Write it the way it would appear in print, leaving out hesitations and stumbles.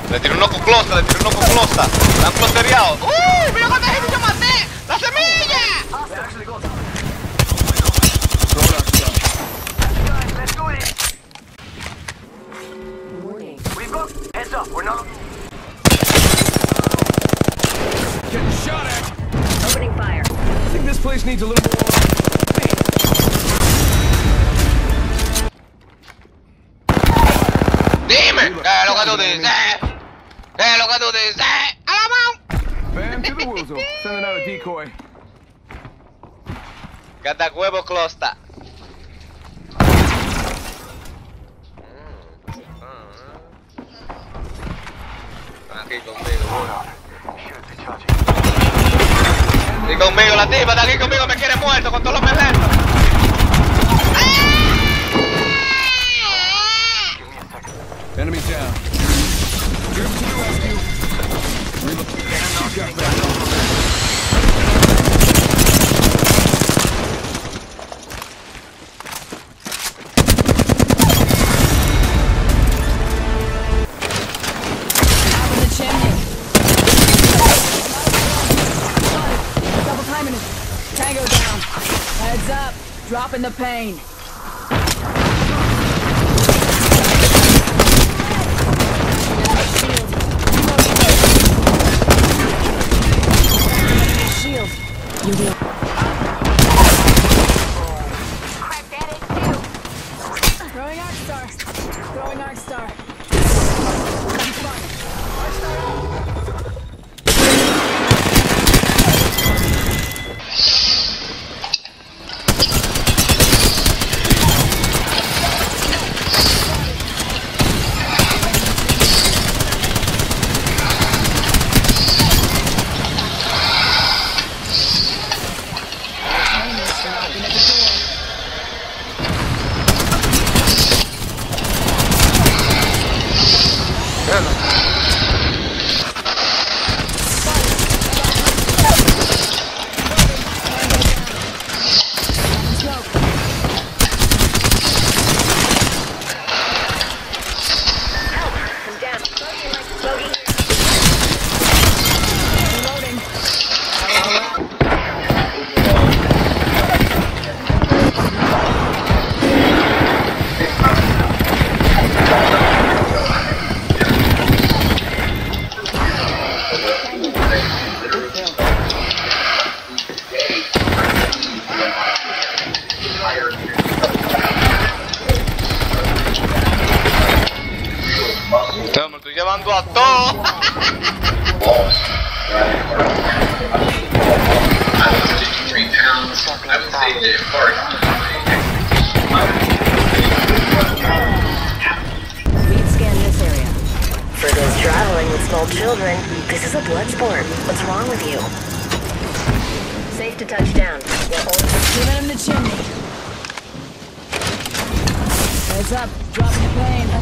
Le tiré uno con closta, le tiré uno con closta. La han clostereado. ¡Mira cuánta gente yo maté! ¡La semilla! Heads up, we're not Getting shot at. opening fire. I think this place needs a little more. Dime, ¿qué es lo que tú dices? ¿Qué es lo que tú dices? ¡A la mano! Bam to the woozle. Sending out a decoy. Cata huevo closta. Aquí conmigo. Y conmigo, la tipa está aquí conmigo, me quiere muerto con todos los meletos. Enemy down. Troops to the rescue. Tango down. Heads up. Dropping the pain. Shield. You deal. Throwing Arc Star. Throwing Arc Star. Te me estoy llevando a todo. Lead scan this area. For those traveling with small children, this is a blood sport. What's wrong with you? Safe to touch down. Giving him the chimney. Heads up. Dropping the pain.